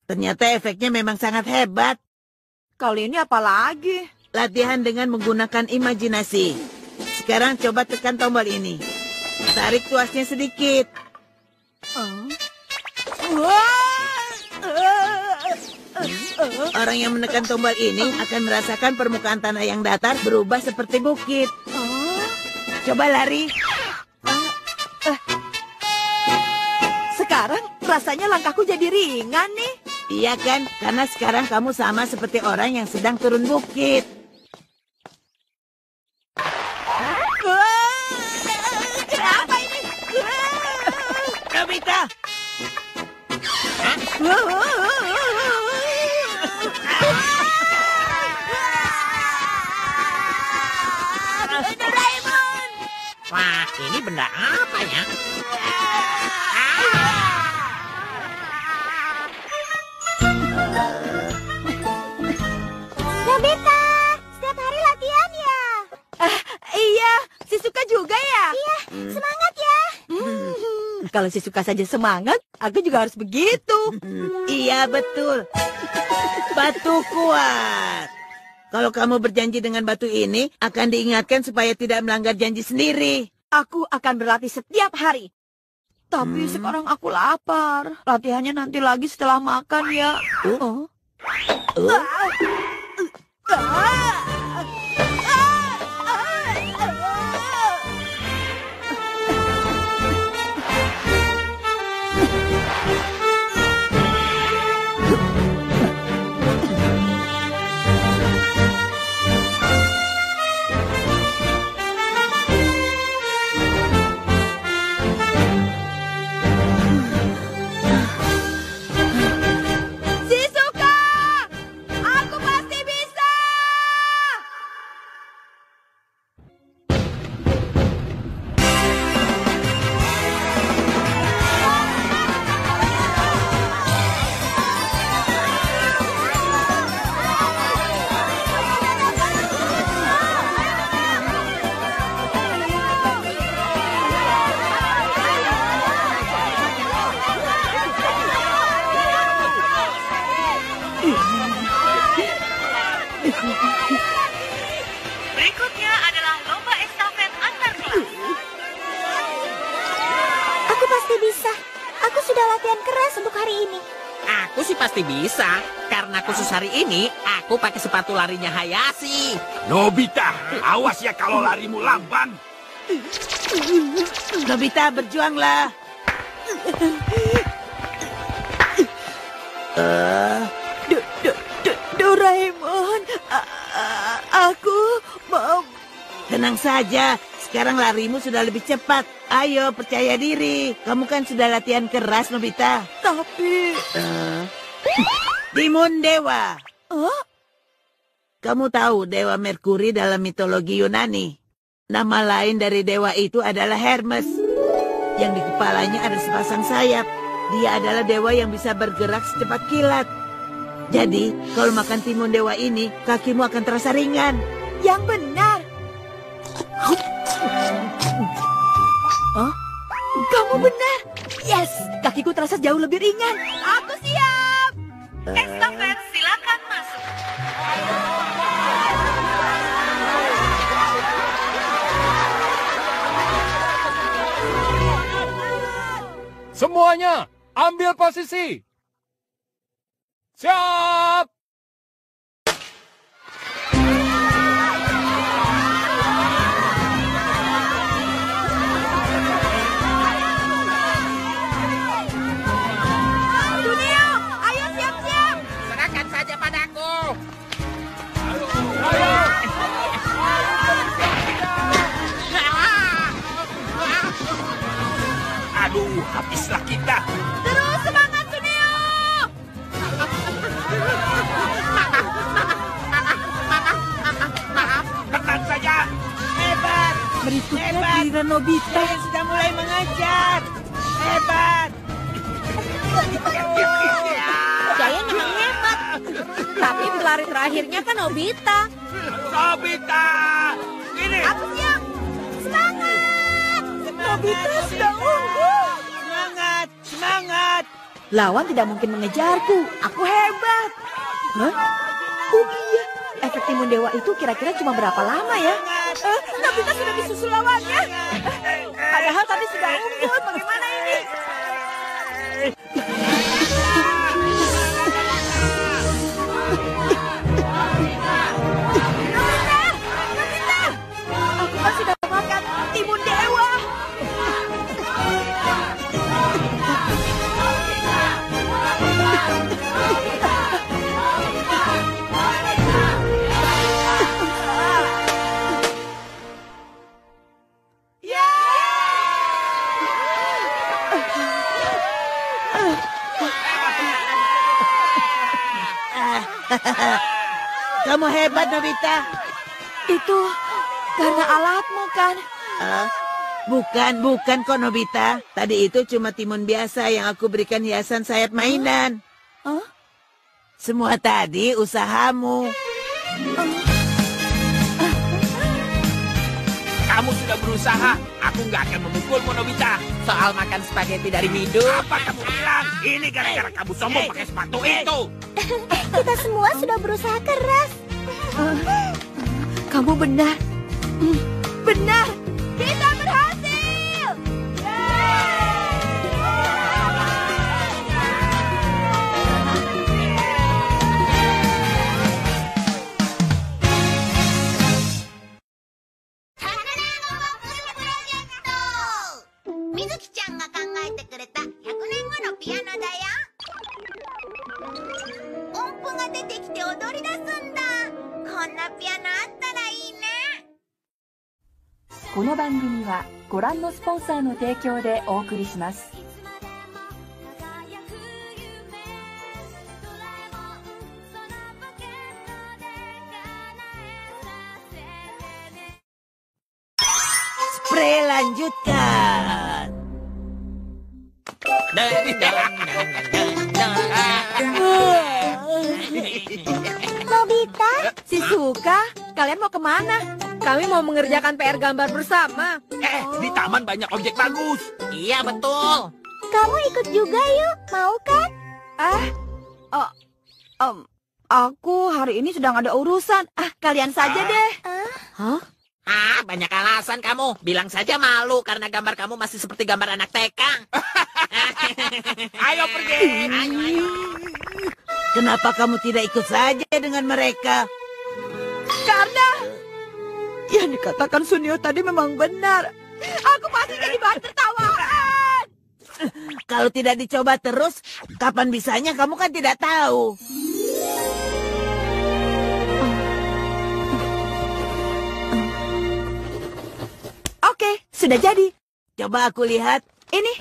Ternyata efeknya memang sangat hebat. Kali ini apa lagi? Latihan dengan menggunakan imajinasi. Sekarang coba tekan tombol ini. Tarik tuasnya sedikit. Orang yang menekan tombol ini akan merasakan permukaan tanah yang datar berubah seperti bukit. Coba lari. Sekarang rasanya langkahku jadi ringan nih. Iya kan? Karena sekarang kamu sama seperti orang yang sedang turun bukit. Kenapa ini? Nobita! Doraemon! Wah, ini benda apa ya? Nobita, setiap hari latihan ya? Iya, Shizuka juga ya? Iya, semangat ya. Kalau Shizuka saja semangat, aku juga harus begitu. Iya, betul. Batu kuat. Kalau kamu berjanji dengan batu ini, akan diingatkan supaya tidak melanggar janji sendiri. Aku akan berlatih setiap hari. Tapi sekarang aku lapar. Latihannya nanti lagi setelah makan ya. Shizuka! Aku pasti bisa! Berikutnya adalah lomba estafet antar kelas. Aku pasti bisa. Aku sudah latihan keras untuk hari ini. Aku sih pasti bisa. Karena khusus hari ini, aku pakai sepatu larinya Hayashi. Nobita, awas ya kalau larimu lamban. Nobita, berjuanglah. Doraemon, aku mau... Tenang saja, sekarang larimu sudah lebih cepat. Ayo, percaya diri. Kamu kan sudah latihan keras, Nobita. Tapi... Timun Dewa. Hah? Kamu tahu Dewa Merkuri dalam mitologi Yunani? Nama lain dari dewa itu adalah Hermes. Yang di kepalanya ada sepasang sayap. Dia adalah dewa yang bisa bergerak secepat kilat. Jadi, kalau makan timun dewa ini, kakimu akan terasa ringan. Yang benar. Kamu benar. Yes, kakiku terasa jauh lebih ringan. Aku siap. Estafet silakan masuk. Semuanya, ambil posisi. Siap! Dunio, ayo siap-siap. Serahkan saja padaku. Aduh, habislah kita. Terus semangat, Dunio. Tenang saja. Hebat! Berikutnya Hebat! giliran Nobita. Saya sudah mulai mengajar. Hebat! Jaya memang hebat. Tapi pelari terakhirnya kan Nobita. Nobita! Ini. Aku siap. Semangat. Nobita sudah unggul. Semangat! Semangat! Lawan tidak mungkin mengejarku. Aku hebat. Hah? Oh iya, efek timun dewa itu kira-kira cuma berapa lama ya? Nobita sudah disusul lawannya. Padahal tadi sudah unggul. Bagaimana ini? Nobita! Aku kan sudah makan timun dewa. Kamu hebat, Nobita. Itu karena alatmu kan? Bukan kok, Nobita. Tadi itu cuma timun biasa yang aku berikan hiasan sayap mainan. Semua tadi usahamu. Kamu sudah berusaha. Aku nggak akan memukulmu, Nobita. Soal makan spaghetti dari Mido. Apa kamu bilang? Ini gara-gara kamu sombong pakai sepatu itu. Kita semua sudah berusaha keras. Kamu benar. Benar. Kita berhasil. Mizuki-chan が考えてくれた100年後のピアノだよ。音符が出てきて踊り出すんだ。こんなピアノあったらいいね。 この番組はご覧のスポンサーの提供でお送りします。 Spray lanjutkan. Nobita, Shizuka, kalian mau kemana? Kami mau mengerjakan PR gambar bersama. Di taman banyak objek bagus. Iya, betul. kamu ikut juga yuk, mau kan? Aku hari ini sedang ada urusan. Kalian saja deh. Banyak alasan kamu. Bilang saja malu karena gambar kamu masih seperti gambar anak TK. Ayo pergi. Ayo. Kenapa kamu tidak ikut saja dengan mereka? Karena yang dikatakan Sunio tadi memang benar. Aku pasti jadi bahan tertawaan. Kalau tidak dicoba terus, kapan bisanya kamu kan tidak tahu. Oke, sudah jadi. Coba aku lihat. Ini.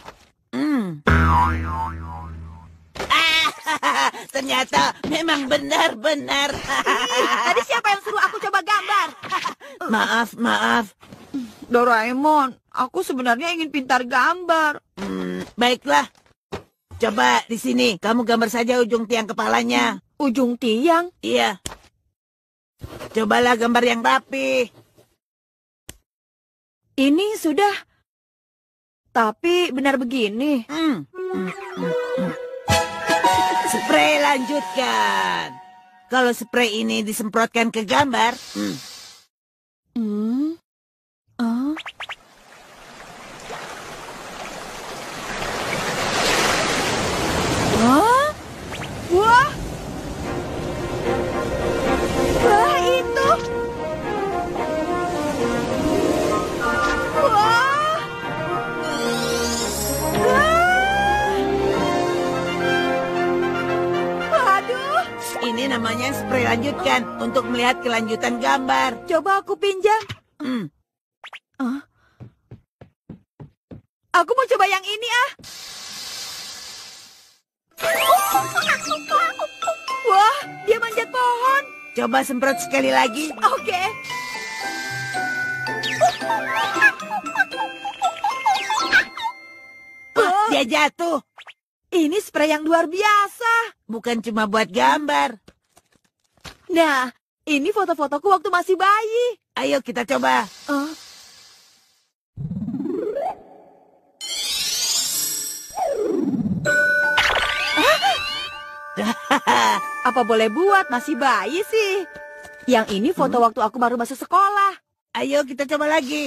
Ternyata memang benar-benar. Tadi siapa yang suruh aku coba gambar? Maaf. Doraemon, aku sebenarnya ingin pintar gambar. Baiklah. Coba di sini, kamu gambar saja ujung tiang kepalanya. Ujung tiang? Iya. Cobalah gambar yang rapi. Ini sudah. Tapi benar begini. Spray lanjutkan. Kalau spray ini disemprotkan ke gambar. Wah. Wah, itu. Wah. Aduh. Ini namanya spray lanjutkan untuk melihat kelanjutan gambar. Coba aku pinjam. Aku mau coba yang ini Wah, dia manjat pohon. Coba semprot sekali lagi. Oke. Dia jatuh. Ini spray yang luar biasa. Bukan cuma buat gambar. Nah, ini foto-fotoku waktu masih bayi. Ayo kita coba. Apa boleh buat, masih bayi sih. Yang ini foto waktu aku baru masuk sekolah. Ayo kita coba lagi.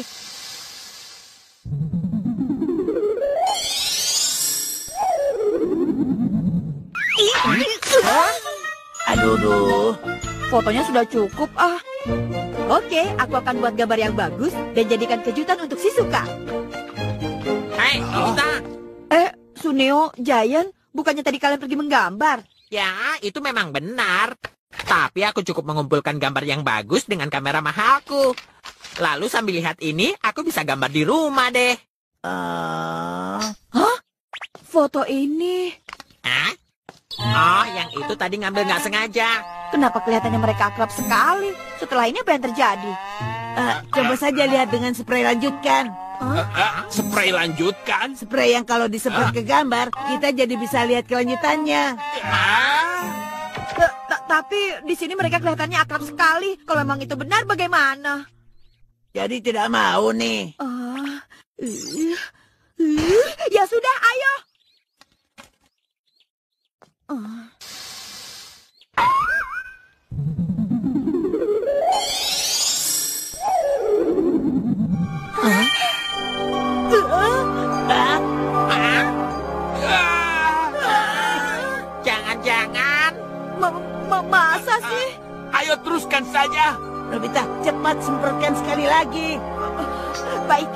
Aduh. Fotonya sudah cukup ah. Oke, aku akan buat gambar yang bagus dan jadikan kejutan untuk Shizuka. Hei, Nobita. Suneo, Giant, bukannya tadi kalian pergi menggambar? Ya, itu memang benar. Tapi aku cukup mengumpulkan gambar yang bagus dengan kamera mahalku. Lalu sambil lihat ini, aku bisa gambar di rumah deh. Hah? Foto ini? Hah? Oh, yang itu tadi ngambil nggak sengaja. Kenapa kelihatannya mereka akrab sekali? Setelah ini apa yang terjadi? Coba saja lihat dengan spray lanjutkan. Spray lanjutkan? Spray yang kalau disemprot ke gambar, kita jadi bisa lihat kelanjutannya. Tapi di sini mereka kelihatannya akrab sekali. Kalau memang itu benar, bagaimana? Jadi tidak mau nih. Ya sudah, ayo. Jangan-jangan. Masa sih? Ayo teruskan saja. Nobita, cepat semprotkan sekali lagi. Baik.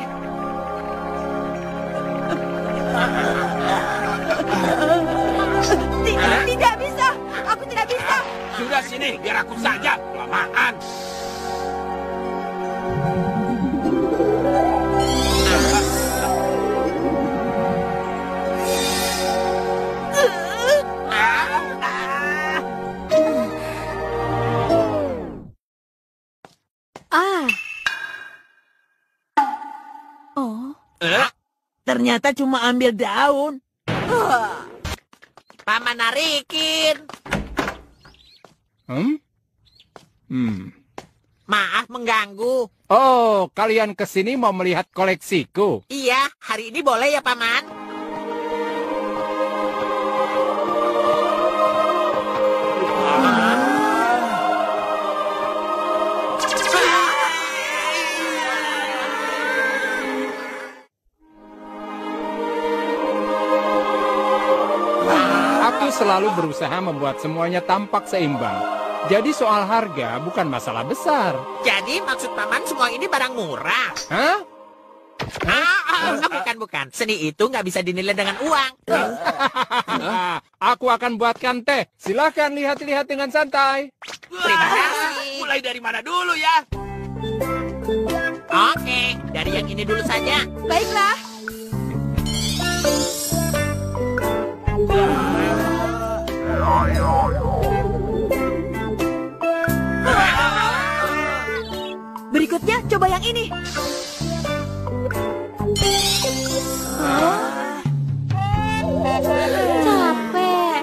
Tidak bisa. Aku tidak bisa. Sudah sini, biar aku saja. Kelamaan. Ternyata cuma ambil daun. Paman narikin. Maaf mengganggu. Oh, kalian kesini mau melihat koleksiku? Iya, hari ini boleh ya, Paman? Aku selalu berusaha membuat semuanya tampak seimbang. Jadi soal harga bukan masalah besar. Jadi maksud Paman semua ini barang murah? Hah? Bukan. Seni itu nggak bisa dinilai dengan uang. Aku akan buatkan teh. Silakan lihat-lihat dengan santai. Terima kasih. Mulai dari mana dulu ya? Oke, dari yang ini dulu saja. Baiklah. Berikutnya, coba yang ini. Capek.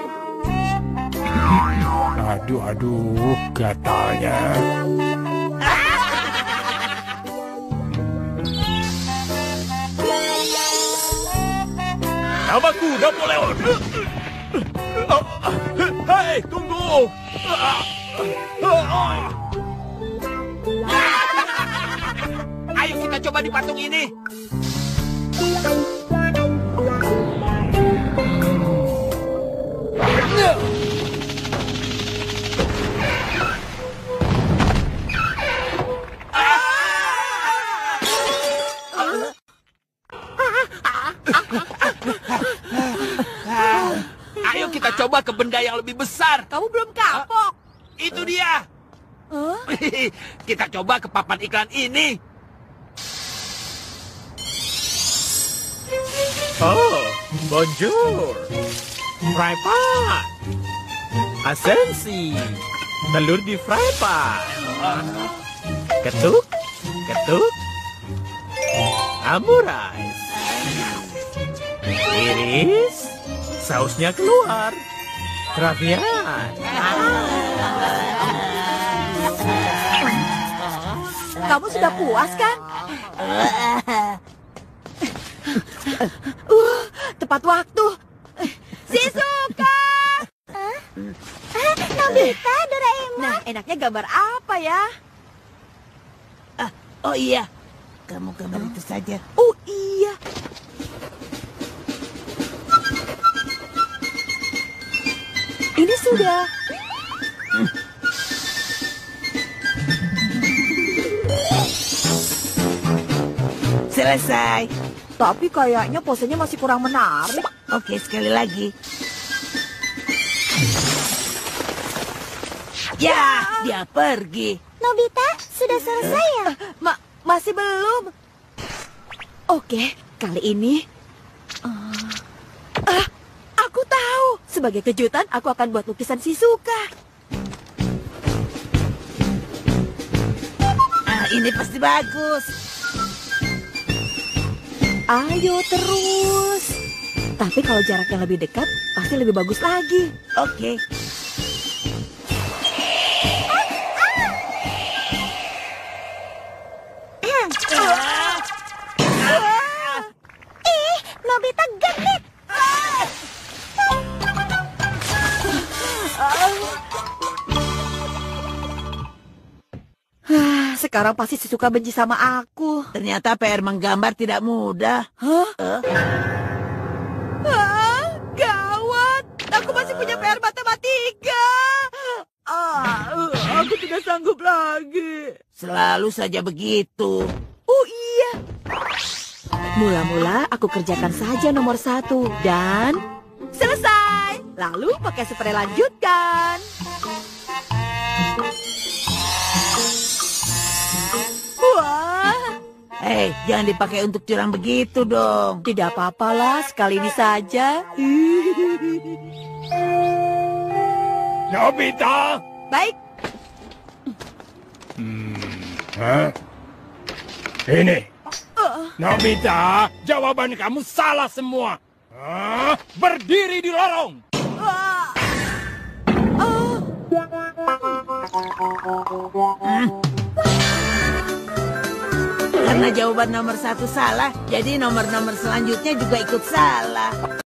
Aduh, gatalnya. Nama kuda Napoleon. Hei, tunggu. Ayo kita coba di patung ini. Ayo kita coba ke benda yang lebih besar. Kamu belum kapok. Itu dia. Kita coba ke papan iklan ini. Oh, bonjour. Fry pan. Asensi. Telur di fry pan. Ketuk. Amurais. Iris. Sausnya keluar. Kerapian. Kamu sudah puas kan? Tepat waktu. Shizuka! Nobita, Doraemon. Nah, enaknya gambar apa ya? Oh iya, kamu gambar itu saja. Oh iya. Ini sudah. Selesai. Tapi kayaknya posenya masih kurang menarik. Oke, sekali lagi. Ya, dia pergi. Nobita, sudah selesai ya? Masih belum. Oke, kali ini... aku tahu. Sebagai kejutan, aku akan buat lukisan Shizuka. Ini pasti bagus. Ayo terus. Tapi kalau jaraknya lebih dekat, pasti lebih bagus lagi. Oke. Nobita genit. Sekarang pasti Shizuka benci sama aku. Ternyata PR menggambar tidak mudah. Gawat. Aku masih punya PR matematika. Aku tidak sanggup lagi. Selalu saja begitu. Oh iya. Mula-mula aku kerjakan saja nomor 1 dan selesai. Lalu pakai spray lanjutkan. Wah. Hei, jangan dipakai untuk curang begitu dong. Tidak apa-apalah, sekali ini saja. Nobita! Baik. Ini. Nobita, jawaban kamu salah semua. Berdiri di lorong. Karena jawaban nomor 1 salah, jadi nomor-nomor selanjutnya juga ikut salah.